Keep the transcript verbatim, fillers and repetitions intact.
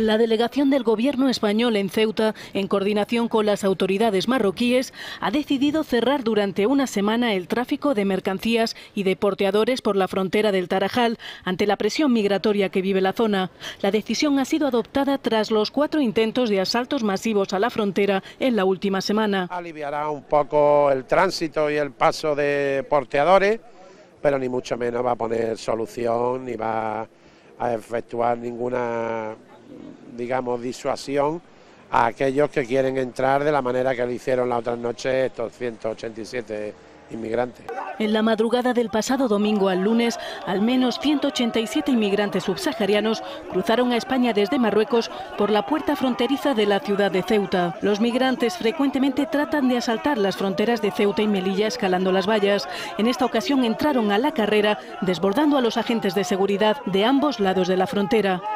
La delegación del Gobierno español en Ceuta, en coordinación con las autoridades marroquíes, ha decidido cerrar durante una semana el tráfico de mercancías y de porteadores por la frontera del Tarajal, ante la presión migratoria que vive la zona. La decisión ha sido adoptada tras los cuatro intentos de asaltos masivos a la frontera en la última semana. Aliviará un poco el tránsito y el paso de porteadores, pero ni mucho menos va a poner solución ni va a efectuar ninguna, digamos, disuasión a aquellos que quieren entrar de la manera que lo hicieron la otra noche estos ciento ochenta y siete inmigrantes. En la madrugada del pasado domingo al lunes, al menos ciento ochenta y siete inmigrantes subsaharianos cruzaron a España desde Marruecos por la puerta fronteriza de la ciudad de Ceuta. Los migrantes frecuentemente tratan de asaltar las fronteras de Ceuta y Melilla escalando las vallas. En esta ocasión entraron a la carrera, desbordando a los agentes de seguridad de ambos lados de la frontera.